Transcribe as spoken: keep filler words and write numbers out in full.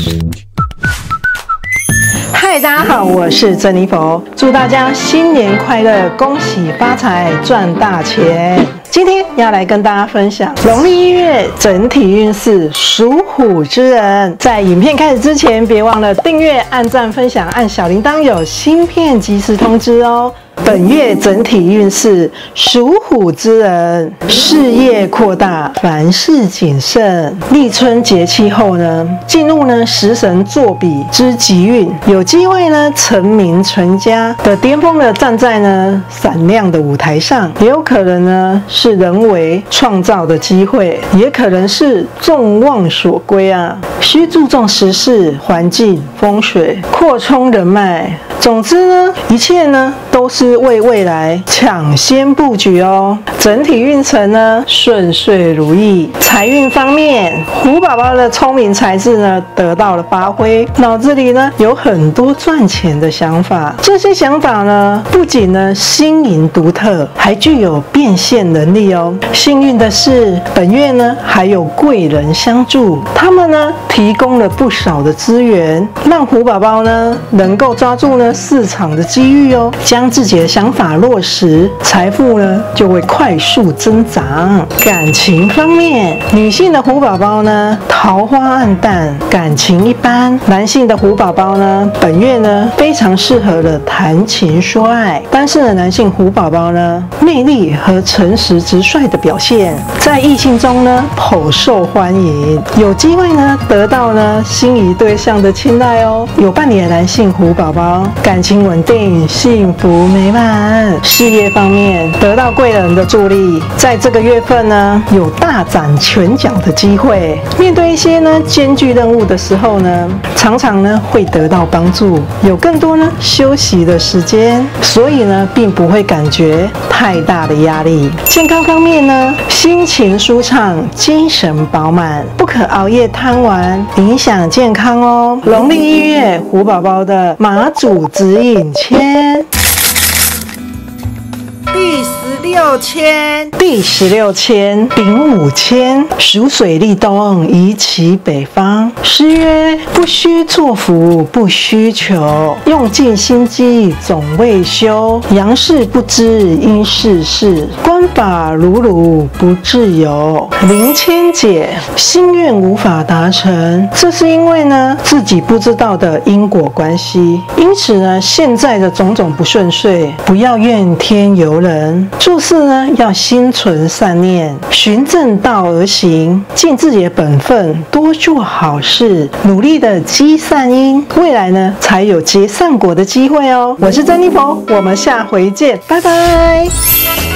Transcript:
嗨，大家好，我是珍妮佛，祝大家新年快乐，恭喜发财，赚大钱。今天要来跟大家分享农历一月整体运势，属虎之人。在影片开始之前，别忘了订阅、按赞、分享，按小铃铛，有新片及时通知哦。本月整体运势，属虎之人事业扩大，凡事谨慎。立春节气后呢，进入呢食神坐比之吉运，有机会呢成名成家的巅峰的站在呢闪亮的舞台上，也有可能呢是人为创造的机会，也可能是众望所归啊。需注重时事、环境、风水，扩充人脉。总之呢，一切呢都是为未来抢先布局哦。整体运程呢顺遂如意。财运方面，虎宝宝的聪明才智呢得到了发挥，脑子里呢有很多赚钱的想法。这些想法呢不仅呢新颖独特，还具有变现能力哦。幸运的是，本月呢还有贵人相助，他们呢提供了不少的资源，让虎宝宝呢能够抓住呢市场的机遇哦，将自己的想法落实，财富呢就会快速增长。感情方面，女性的虎宝宝呢桃花暗淡，感情一般；男性的虎宝宝呢本月呢非常适合的谈情说爱。单身的男性虎宝宝呢魅力和诚实直率的表现，在异性中呢颇受欢迎，有机会呢得到呢心仪对象的青睐哦。有伴侣的男性虎宝宝，感情稳定，幸福美满。事业方面，得到贵人的助力，在这个月份呢有大展拳脚的机会。面对一些呢艰巨任务的时候呢，常常呢会得到帮助，有更多呢休息的时间，所以呢并不会感觉太大的压力。健康方面呢，心情舒畅，精神饱满，不可熬夜贪玩，影响健康哦。农历一月，虎宝宝的马祖指引签。第十六签，第十六签，丙午签，属水立冬，宜其北方。诗曰：不须作福，不须求，用尽心机，总未休。阳事不知，阴事事，官法如如，不自由。临签解，心愿无法达成，这是因为呢自己不知道的因果关系，因此呢现在的种种不顺遂，不要怨天尤人。做事呢要心存善念，循正道而行，尽自己的本分，多做好事，努力的积善因，未来呢才有结善果的机会哦。我是珍妮佛，我们下回见，拜拜。